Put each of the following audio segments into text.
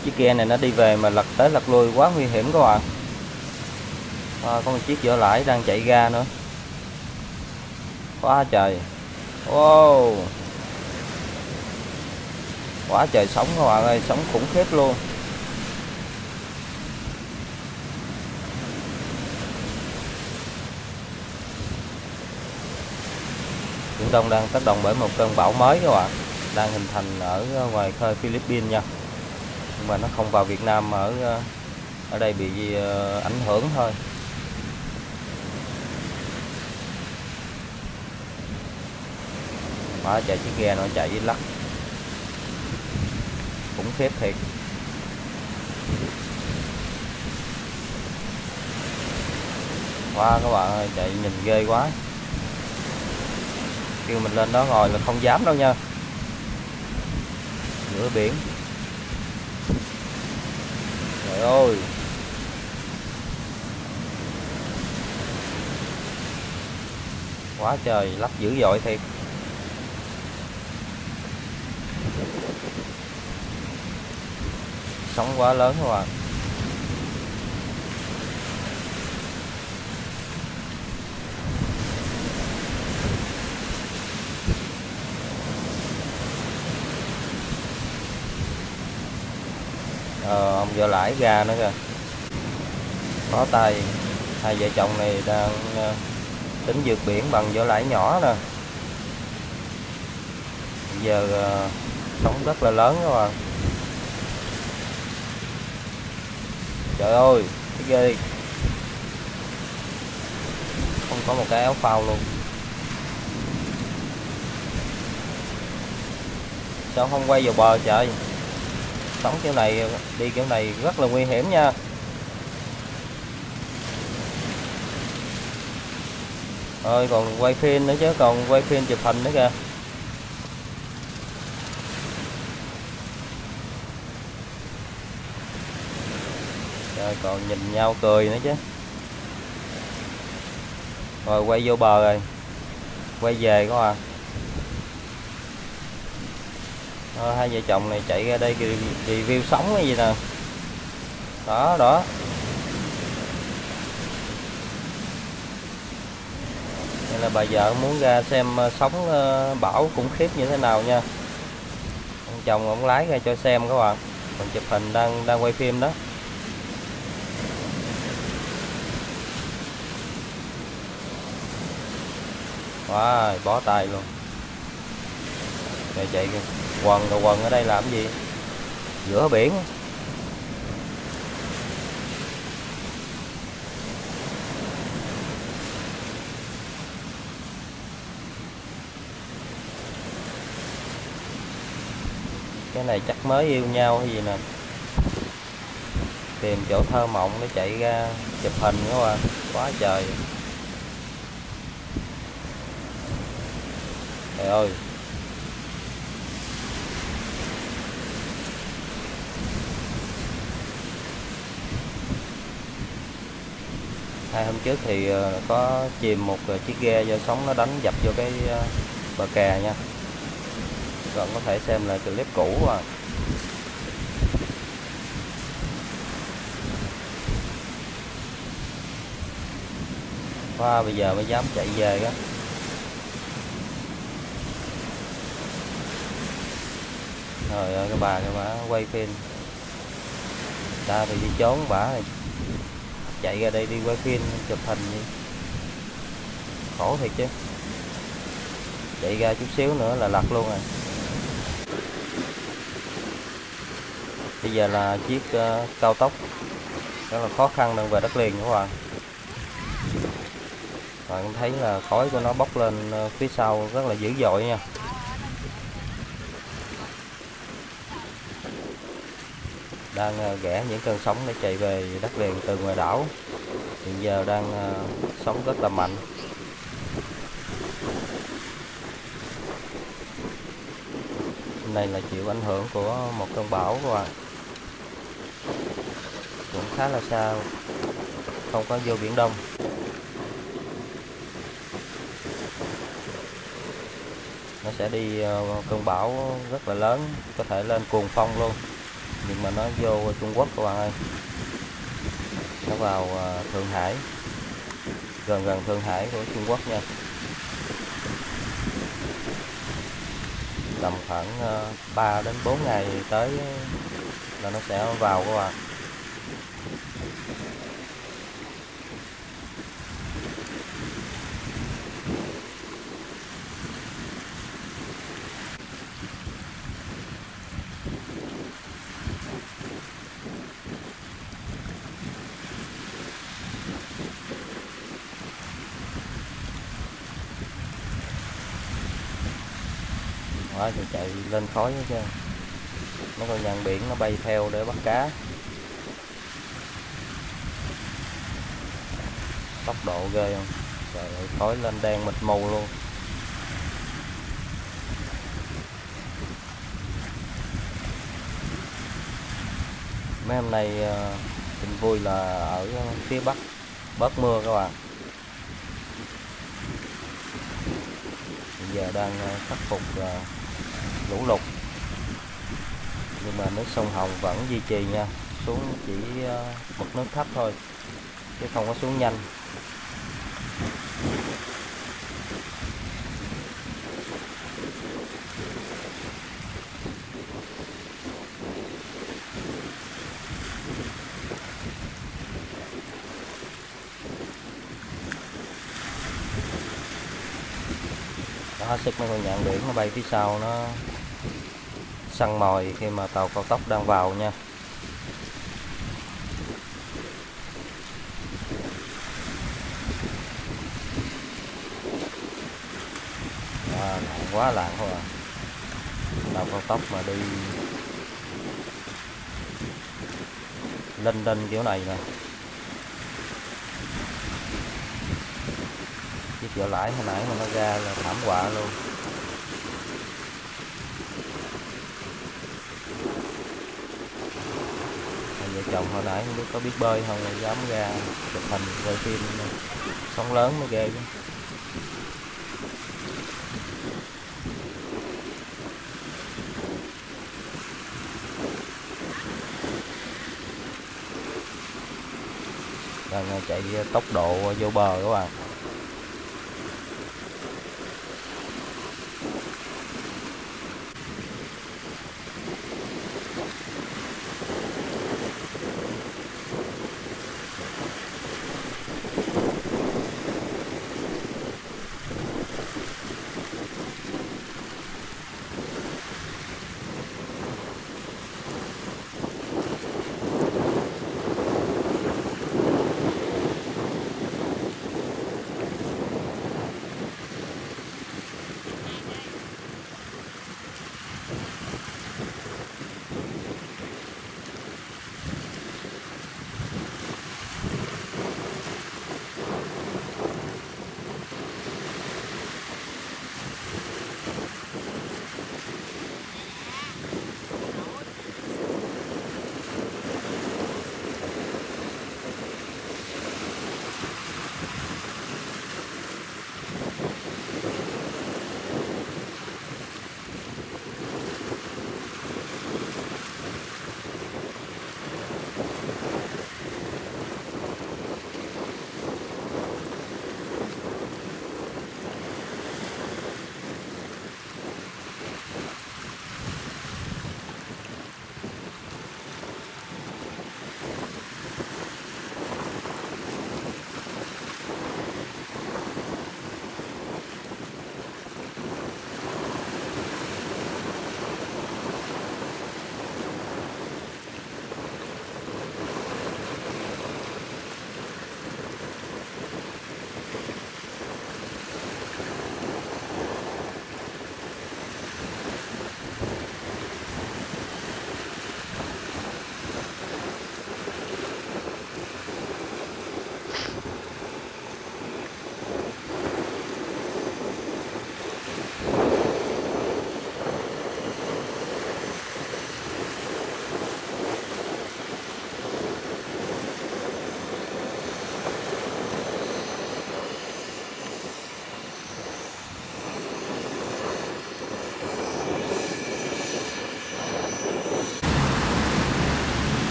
Chiếc ghe này nó đi về mà lật tới lật lui quá nguy hiểm các bạn. Có một chiếc vỏ lãi đang chạy ra nữa. Quá trời. Wow. Quá trời sóng các bạn ơi, sóng khủng khiếp luôn. Biển Đông đang tác động bởi một cơn bão mới các bạn, đang hình thành ở ngoài khơi Philippines nha. Nhưng mà nó không vào Việt Nam, ở đây bị ảnh hưởng thôi. Quá trời chiếc ghe nó chạy lắc khủng khiếp thiệt. Quá các bạn ơi, chạy nhìn ghê quá. Kêu mình lên đó ngồi là không dám đâu nha. Giữa biển. Trời ơi. Quá trời lắc dữ dội thiệt. Sóng quá lớn các bạn. Ông vợ lãi ra nữa kìa. Có tay. Hai vợ chồng này đang tính vượt biển bằng vỏ lãi nhỏ nè. Bây giờ sóng rất là lớn các bạn. Trời ơi, cái ghê. Không có một cái áo phao luôn. Sao không quay vào bờ trời? Sóng kiểu này, đi kiểu này rất là nguy hiểm nha. Rồi còn quay phim nữa chứ, còn quay phim chụp hình nữa kìa. Rồi còn nhìn nhau cười nữa chứ. Rồi quay vô bờ rồi. Quay về các bạn. Hai vợ chồng này chạy ra đây review sóng cái gì nè. Đó đó. Đây là bà vợ muốn ra xem sóng bão khủng khiếp như thế nào nha. Ông chồng ông lái ra cho xem các bạn. Còn chụp hình đang quay phim đó. Wow, bó tay luôn. Rồi chạy quần ở đây làm gì? Giữa biển. Cái này chắc mới yêu nhau hay gì nè. Tìm chỗ thơ mộng để chạy ra chụp hình các bạn. Quá trời. Trời ơi. Hai hôm trước thì có chìm một chiếc ghe do sóng nó đánh dập vô cái bờ kè nha. Còn có thể xem lại clip cũ à. Bây giờ mới dám chạy về á. Rồi cái bà quay phim. Ta thì đi trốn bả này. Chạy ra đây đi quay phim chụp hình đi. Khổ thiệt chứ. Chạy ra chút xíu nữa là lật luôn rồi. Bây giờ là chiếc cao tốc rất là khó khăn đang về đất liền các bạn. Bạn thấy là khói của nó bốc lên phía sau rất là dữ dội nha. Đang ghẻ những cơn sóng để chạy về đất liền từ ngoài đảo. Hiện giờ đang sóng rất là mạnh. Hôm nay là chịu ảnh hưởng của một cơn bão các bạn. Cũng khá là xa, không có vô Biển Đông. Nó sẽ đi cơn bão rất là lớn, có thể lên cuồng phong luôn. nhưng mà nó vô Trung Quốc các bạn ơi, nó vào Thượng Hải, gần gần Thượng Hải của Trung Quốc nha. Tầm khoảng 3 đến 4 ngày tới là nó sẽ vào các bạn. Đó, thì chạy lên khói hết trơn. Mấy con nhạn biển nó bay theo để bắt cá. Tốc độ ghê không? Trời ơi, khói lên đen mịt mù luôn. Mấy hôm nay tin vui là ở phía Bắc bớt mưa các bạn. Bây giờ đang khắc phục lũ lụt, nhưng mà nước sông Hồng vẫn duy trì nha, xuống chỉ mực nước thấp thôi chứ không có xuống nhanh. Đó, sức mấy con nhạn biển nó bay phía sau, nó săn mồi khi mà tàu cao tốc đang vào nha. Lạng quá lạng thôi à. Tàu cao tốc mà đi lênh đênh kiểu này nè, chiếc vỏ lãi hồi nãy mà nó ra là thảm họa luôn. Vợ chồng hồi nãy không biết có biết bơi không, dám ra chụp hình quay phim sóng lớn mới ghê chứ. Đang chạy tốc độ vô bờ các bạn.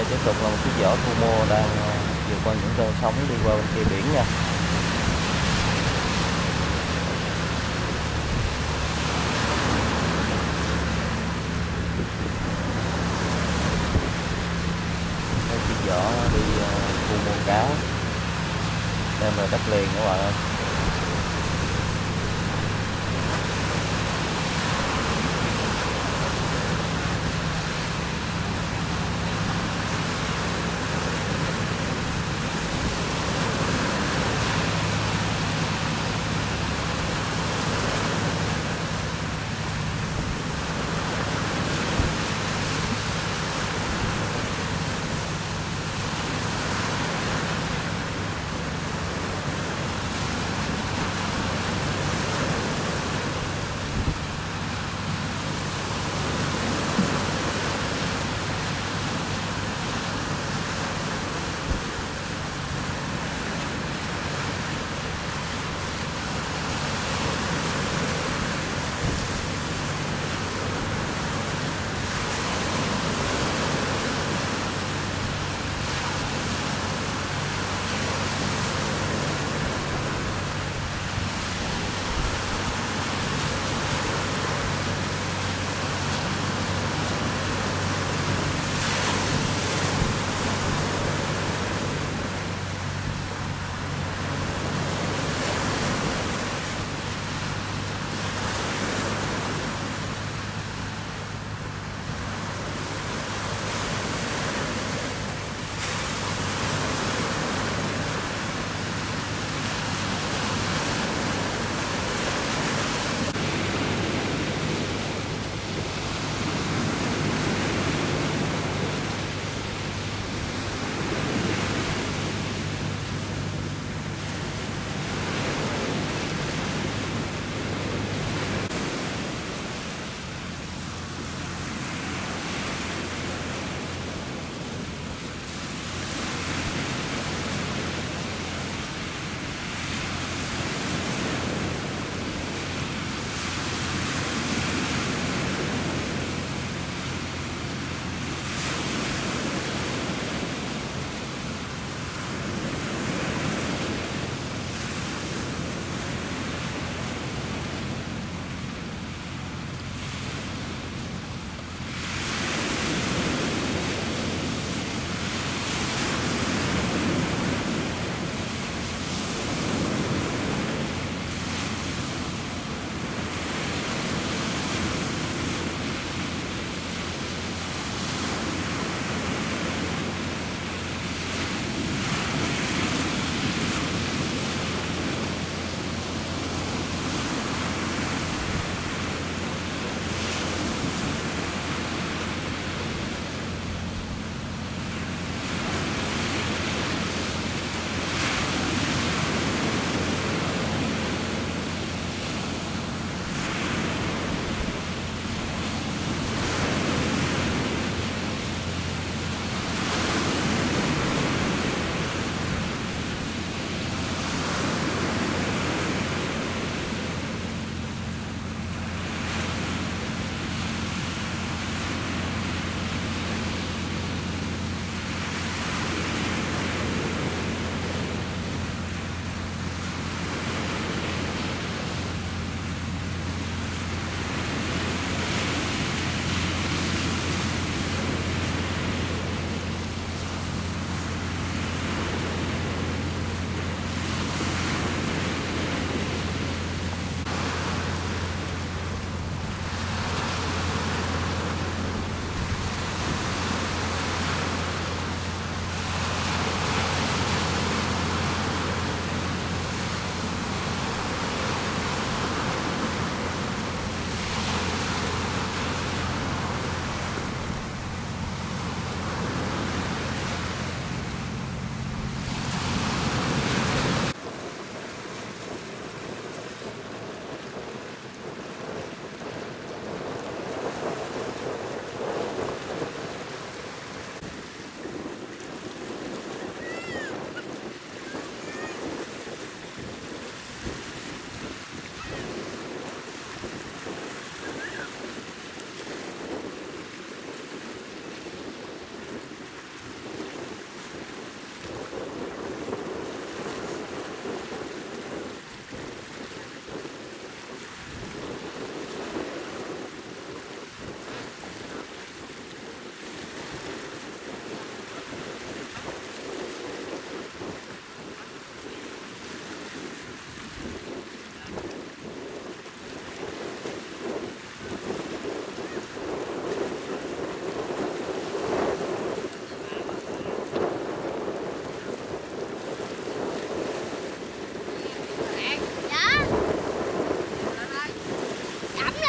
tiếp tục là một chiếc giỏ thu mua đang vượt qua những cơn sóng đi qua bên kia biển nha. Đây chiếc giỏ đi thu mua cá, đem về đất liền các bạn ơi.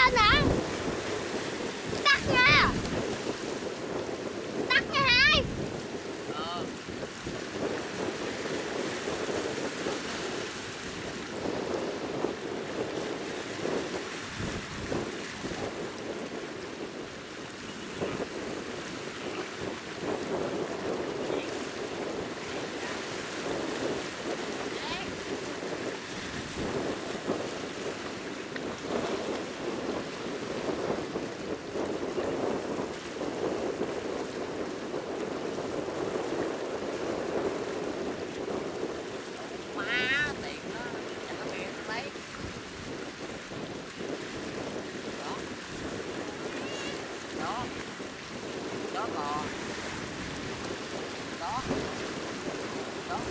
lên nè. Tắt nha. Tắt nha hai. Má tiền đó trả tiền lấy. Đó. Đó bò. Đó. Đó.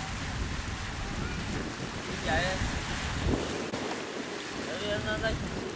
Vậy. Nó